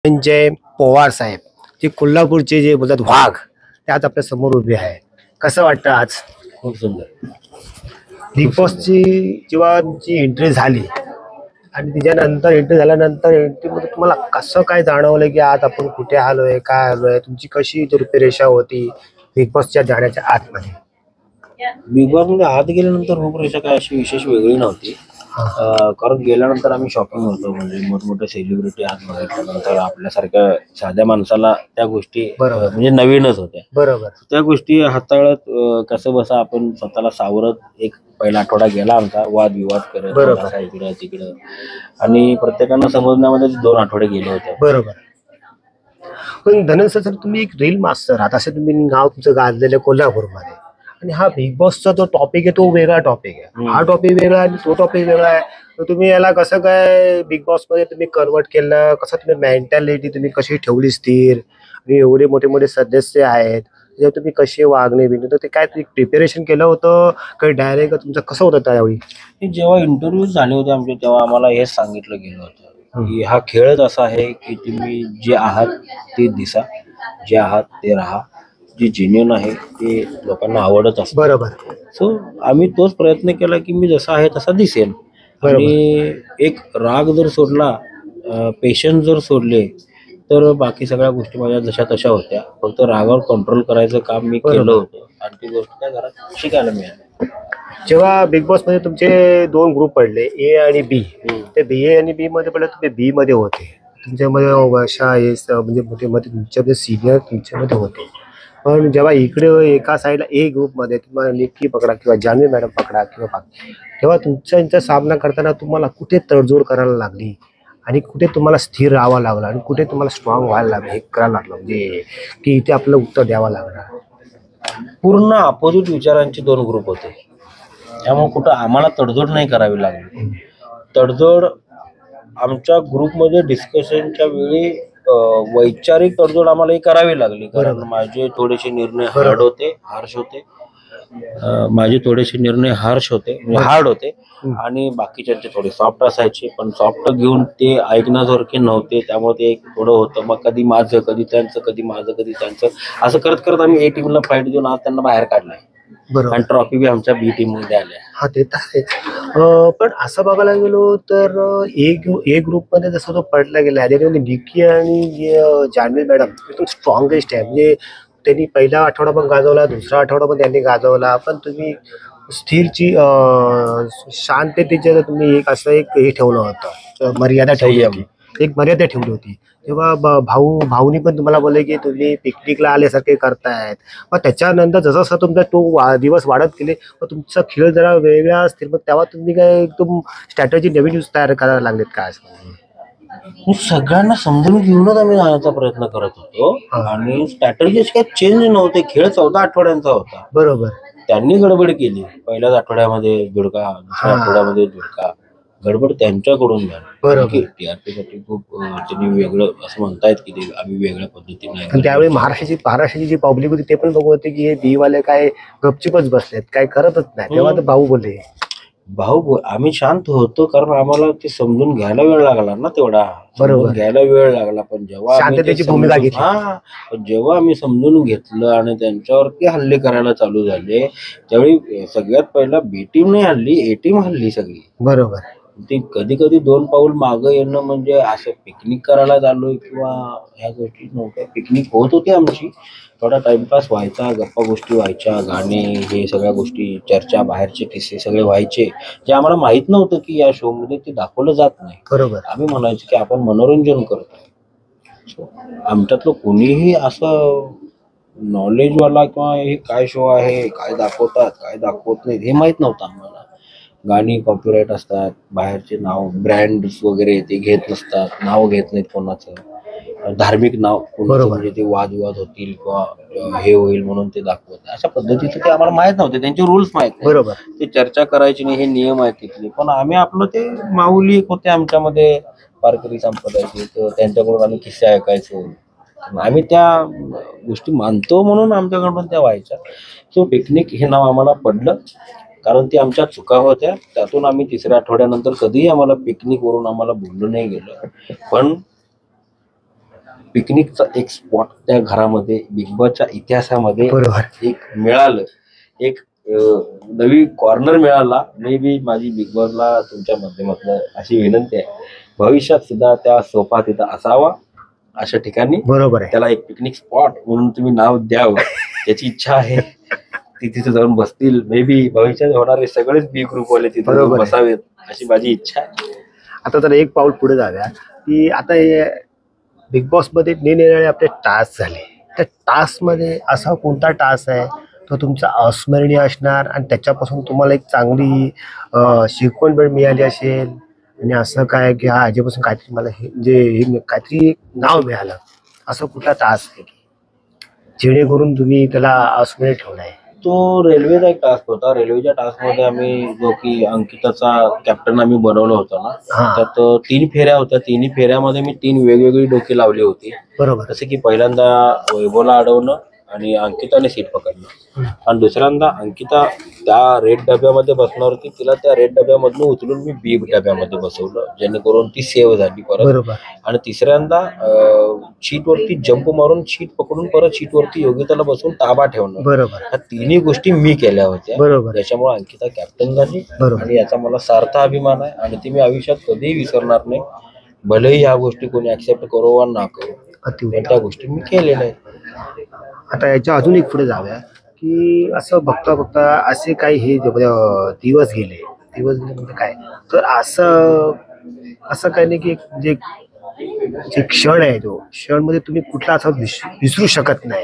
संजय पवार साहेब जे कोल्हापूरचे जे बोलतात वाघ ते आज आपल्या समोर उभे आहे. कसं वाटतं आज? खूप सुंदर. बिग बॉसची जेव्हा तुमची एंट्री झाली आणि त्याच्यानंतर एंट्री झाल्यानंतर एंट्रीमध्ये तुम्हाला कसं काय जाणवलं की आज आपण कुठे आलोय, काय आलोय, तुमची कशी रूपरेषा होती बिग बॉसच्या जाण्याच्या आतमध्ये? बिग बॉस मध्ये आत गेल्यानंतर रूपरेषा काय अशी विशेष वेगळी नव्हती. कारण गेल्यानंतर आम्ही शॉकिंग होतो. म्हणजे मोठमोठे सेलिब्रिटी आत बघितल्यानंतर आपल्यासारख्या साध्या माणसाला त्या गोष्टी बरोबर. म्हणजे नवीनच होत्या. बरोबर. त्या गोष्टी हाताळत कसं बसा आपण स्वतःला सावरत एक पहिला आठवडा गेला आमचा वादविवाद करत बरोबर. थोडासा इकडं तिकडं आणि प्रत्येकानं समजण्यामध्ये 2 आठवडे गेले होते. बरोबर. पण धनंजय सर, तुम्ही एक रील मास्टर आहात, असं तुम्ही नाव तुमचं गाजलेलं कोल्हापूरमध्ये. आणि हा बिग बॉसचा जो टॉपिक आहे तो वेगळा टॉपिक आहे. हा टॉपिक वेगळा आहे आणि तो टॉपिक वेगळा आहे. तर तुम्ही याला कसं काय बिग बॉस मध्ये तुम्ही कन्वर्ट केलं, कसं तुम्ही मेंटॅलिटी तुम्ही कशी ठेवली स्थिर, आणि एवढे मोठे मोठे सदस्य आहेत जे तुम्ही कसे वागणे बिगणे, तर ते काय तुम्ही प्रिपरेशन केलं होतं काही डायरेक्ट तुमचं कसं होतं त्यावेळी? जेव्हा इंटरव्ह्यू झाले होते आमचे तेव्हा आम्हाला हेच सांगितलं गेलं होतं की हा खेळच असा आहे की तुम्ही जे आहात ते दिसा, जे आहात ते राहा, जे जेन्युइन आहे ते लोकांना आवडत असतं. बरोबर. सो आम्ही तोच प्रयत्न केला की मी जसा आहे तसा दिसेल. आणि एक राग जर सोडला, पेशन्स जर सोडले तर बाकी सगळ्या गोष्टी माझ्या जशा तशा होत्या. फक्त रागावर कंट्रोल करायचं काम मी केलं होतं आणि ती गोष्ट त्या घरात शिकायला मिळाली. जेव्हा बिग बॉस मध्ये तुमचे 2 ग्रुप पडले, ए आणि बी, ते बी ए आणि बी मध्ये पडले, तुम्ही बी मध्ये होते. तुमच्यामध्ये वर्षा हे म्हणजे मोठे मध्ये तुमच्यामध्ये सिनियर तुमच्यामध्ये होते. पण जेव्हा इकडे एका साईडला ए ग्रुपमध्ये तुम्हाला निक्की पकडा किंवा जान्हवी मॅडम पकडा किंवा बाकी, तेव्हा तुमचा सामना करताना तुम्हाला कुठे तडजोड करायला लागली आणि कुठे तुम्हाला स्थिर राहावं लागलं आणि कुठे तुम्हाला स्ट्रॉंग व्हायला लागलं, हे करायला लागलं, म्हणजे की इथे आपलं उत्तर द्यावं लागलं? पूर्ण अपोजिट विचारांचे 2 ग्रुप होते. त्यामुळे कुठं आम्हाला तडजोड नाही करावी लागली. तडजोड आमच्या ग्रुपमध्ये डिस्कशनच्या वेळी वैचारिक तडजोड आम्हाला ही करावी लागली. कारण माझे थोडेसे निर्णय हार्ड होते, हार्श होते. माझे थोडेसे निर्णय हार्ड होते आणि बाकीच्यांचे थोडे सॉफ्ट असायचे. पण सॉफ्ट घेऊन ते ऐकण्यासारखे नव्हते. त्यामुळे ते एक थोडं होतं. मग कधी माझं, कधी त्यांचं, कधी माझं, कधी त्यांचं, असं करत करत आम्ही ए टीमला फाईट देऊन आज त्यांना बाहेर काढलंय. आणि ट्रॉफी बी आमच्या बी टीम मध्ये आल्या. हा, ते तर आहे. पण असं बघायला गेलो तर ए ग्रुप मध्ये जसं तो पडला गेला त्याच्यामध्ये निक्की आणि जान्हवी मॅडम एकदम स्ट्रॉंगेस्ट आहे. म्हणजे त्यांनी पहिला आठवडा पण गाजवला, दुसरा आठवडा पण त्यांनी गाजवला, पण तुम्ही स्थिरची शांततेचे तुम्ही एक असं एक हे ठेवलं होतं, मर्यादा ठेवली होती, एक मर्यादा ठेवली होती. तेव्हा भाऊनी पण तुम्हाला बोलले की तुम्ही पिकनिकला आल्यासारखे करतायत. मग त्याच्यानंतर जसं जसं तुमचा तो दिवस वाढत गेले मग तुमचा खेळ जरा वेगळा असतील, मग तेव्हा तुम्ही काय एकदम स्ट्रॅटेजी नवीन तयार करायला लागलेत का? सगळ्यांना समजून घेऊनच आम्ही जाण्याचा प्रयत्न करत होतो आणि स्ट्रॅटेजी काही चेंज नव्हते. खेळ 14 आठवड्यांचा होता. बरोबर. त्यांनी गडबड केली. पहिल्याच आठवड्यामध्ये झुडका, दुसऱ्या आठवड्यामध्ये झुडका. गडबड त्यांच्याकडून झाली. टीआरपी साठी खूप त्यांनी वेगळं असं म्हणतायत की ते आम्ही वेगळ्या पद्धतीने. त्यावेळी महाराष्ट्राची जी पब्लिक होती ते पण बघत होते की हे बी वाले काय गपचूपच बसलेत, काय करतच नाही. तेव्हा तर भाऊ बोलले, आम्ही शांत होतो कारण आम्हाला ते समजून घ्यायला वेळ लागला ना तेवढा. बरोबर. घ्यायला वेळ लागला. पण जेव्हा शांततेची भूमिका घेतली. पण जेव्हा आम्ही समजून घेतलं आणि त्यांच्यावरती हल्ले करायला चालू झाले त्यावेळी सगळ्यात पहिला बी टीम नाही हल्ली, ए टीम हल्ली सगळी. बरोबर. ते कधी कधी 2 पाऊल मागं येणं म्हणजे असं पिकनिक करायला चाललोय किंवा ह्या गोष्टी नव्हत्या. पिकनिक होत होती आमची, थोडा टाइमपास व्हायचा, गप्पा गोष्टी व्हायच्या, गाणे, हे सगळ्या गोष्टी, चर्चा, बाहेरचे किस्से सगळे व्हायचे जे आम्हाला माहित नव्हतं की या शो मध्ये ते दाखवलं जात नाही. बरोबर. आम्ही म्हणायचो की आपण मनोरंजन करतो. आमच्यातलं कोणीही असं नॉलेजवाला किंवा हे काय शो आहे, काय दाखवतात, काय दाखवत नाही हे माहित नव्हतं आम्हाला. गाणी कॉपीराईट असतात, बाहेरचे नाव ब्रँड्स वगैरे ते घेत नसतात, नाव घेत नाहीत कोणाचं, धार्मिक नाव कोणाचं, म्हणजे ते वादविवाद होतील किंवा हे होईल म्हणून ते दाखवत नाही. अशा पद्धतीचं ते आम्हाला माहित नव्हते. त्यांचे रूल्स माहित नाही. बरोबर. ते चर्चा करायची नाही हे नियम आहेत तिथले. पण आम्ही आपलं ते माऊली होते आमच्यामध्ये, वारकरी संप्रदायाचे, तर त्यांच्याकडून आम्ही किस्से ऐकायचो. आम्ही त्या गोष्टी मानतो म्हणून आमच्याकडून त्या व्हायच्या. सो पिकनिक हे नाव आम्हाला पडलं कारण ती आमच्या चुका होत्या. त्यातून आम्ही 3ऱ्या आठवड्यानंतर कधीही आम्हाला पिकनिक वरून आम्हाला बोललं नाही गेलं. पण पिकनिकचा एक स्पॉट त्या घरामध्ये बिग बॉसच्या इतिहासामध्ये बरोबर. एक मिळालं, एक नवी कॉर्नर मिळाला. मे बी माझी बिग बॉसला तुमच्या माध्यमातून अशी विनंती आहे, भविष्यात सुद्धा त्या सोफा तिथं असावा अशा ठिकाणी. बरोबर आहे. त्याला एक पिकनिक स्पॉट म्हणून तुम्ही नाव द्यावं, त्याची इच्छा आहे. ती तिथे जाऊन बसतील. मे बी भविष्यात होणारे सगळेच बी ग्रुपवाले तिथे जाऊन बसावेत अशी माझी इच्छा आहे. आता तर एक पाऊल पुढे जाऊया की आता हे बिग बॉस मध्ये निरनिराळे आपले टास्क झाले. त्या टास्क मध्ये असा कोणता टास्क आहे तो तुमचा अस्मरणीय असणार आणि त्याच्यापासून तुम्हाला एक चांगली शिकवण पण मिळाली असेल आणि असं काय की हा ह्याच्यापासून काहीतरी मला हे म्हणजे हे काहीतरी नाव मिळालं, असं कुठला टास्क आहे जेणेकरून तुम्ही त्याला अस्मरणीय ठेवलाय? तो रेल्वेचा एक टास्क होता. रेल्वेच्या टास्क मध्ये आम्ही जो की अंकिताचा कॅप्टन आम्ही बनवलं होतं ना, त्यात 3 फेऱ्या होत्या. 3 फेऱ्यामध्ये मी 3 वेगवेगळी डोकी लावली होती. बरोबर. जसे की पहिल्यांदा वैभवला अडवणं आणि अंकिताने सीट पकडणं, आणि दुसऱ्यांदा अंकिता त्या रेड डब्यामध्ये बसणार होती, तिला त्या रेड डब्यामधून उचलून मी बी डब्यामध्ये बसवलं जेणेकरून ती सेव्ह झाली परत. बरोबर. आणि तिसऱ्यांदा शीट वरती जंप मारून शीट पकडून परत शीट वरती योगिताला बसून ताबा ठेवणं. बरोबर. ह्या तिन्ही गोष्टी मी केल्या होत्या. बरोबर. त्याच्यामुळे अंकिता कॅप्टन झाली. बरोबर. आणि याचा मला सार्थ अभिमान आहे आणि ती मी आयुष्यात कधीही विसरणार नाही. भलेही ह्या गोष्टी कोणी ऍक्सेप्ट करो वा ना करो, पण त्या गोष्टी मी केलेल्या आहेत. आता याच्या अजून एक पुढे जाऊया की असं बघता बघता असे काही हे दिवस गेले म्हणजे काय तर असं काही नाही की म्हणजे जे क्षण आहे तो क्षण मध्ये तुम्ही कुठला असा विसरू शकत नाही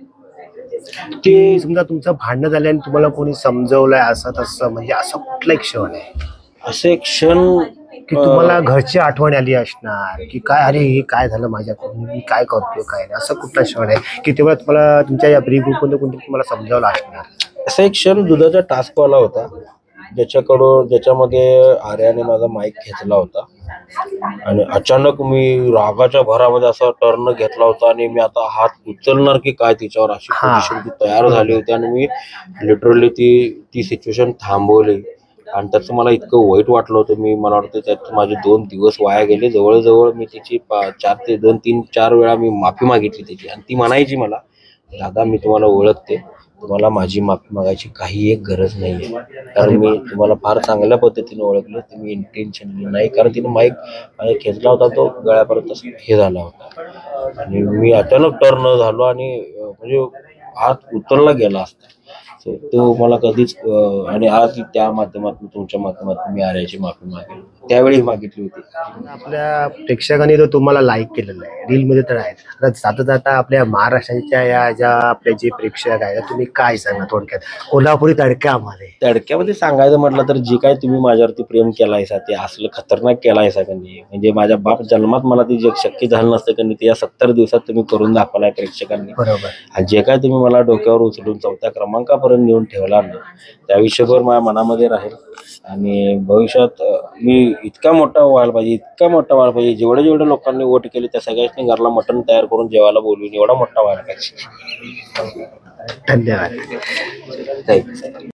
की समजा तुमचं भांडण झालं आणि तुम्हाला कोणी समजवलंय असं तसं, म्हणजे असं कुठला एक क्षण आहे असे क्षण की तुम्हाला घरची आठवण आली असणार की काय अरे हे काय झालं माझ्याकडून, मी काय करतोय काय नाही, असं कुठला क्षण आहे की तेव्हा तुम्हाला तुमच्या या प्री ग्रुपमध्ये कोणी तुम्हाला समजावलं असणार? असा एक क्षण दुधाचा टास्कवाला होता ज्याच्यामध्ये आर्याने माझा माईक घेतला होता आणि अचानक मी रागाच्या भरामध्ये असा टर्न घेतला होता आणि मी आता हात उचलणार की काय तिच्यावर अशी पोझिशन ती तयार झाली होती आणि मी लिटरली ती सिच्युएशन थांबवली. आणि त्याचं मला इतकं वाईट वाटलं होतं. मला वाटतं त्यात माझे 2 दिवस वाया गेले. जवळजवळ मी तिची 4 वेळा मी माफी मागितली त्याची, आणि ती म्हणायची मला, दादा मी तुम्हाला ओळखते, तुम्हाला माझी माफी मागायची काही एक गरज नाहीये, कारण मी तुम्हाला फार चांगल्या पद्धतीने ओळखलं, तुम्ही इंटेन्शनली नाही. कारण तिने माईक खेचला होता, तो गळ्यापर्यंत हे झाला होता आणि मी अचानक टर्न झालो आणि म्हणजे हात उचलला गेला असता. तो मला कधीच आणि आज त्या माध्यमातून तुमच्या माध्यमातून मी आर्याची माफी मागेल, त्यावेळी मागितली होती. आपल्या प्रेक्षकांनी तर तुम्हाला लाईक केलेलं आहे, रील मध्ये तर आहे. जाता जाता आपल्या महाराष्ट्राच्या या ज्या आपले जे प्रेक्षक आहेत तुम्ही काय सांगा थोडक्यात कोल्हापुरी तडक्यामध्ये सांगायचं म्हटलं तर जे काय तुम्ही माझ्यावरती प्रेम केलायसा ते असलं खतरनाक केलायसा का नाही, म्हणजे माझ्या बाप जन्मात मला ते जग शक्य झालं नसतं का नाही, ते या 70 दिवसात तुम्ही करून दाखवलाय प्रेक्षकांनी. बरोबर. आणि जे काय तुम्ही मला डोक्यावर उचलून 4थ्या क्रमांकापर्यंत नेऊन ठेवला ना, त्या आयुष्यभर माझ्या मनामध्ये राहील. आणि भविष्यात मी इतका मोठा व्हायला पाहिजे जेवढे लोकांनी वोट केले त्या सगळ्यांनी घरला मटण तयार करून जेवायला बोलवून एवढा मोठा व्हायला पाहिजे. धन्यवाद. थँक्यू.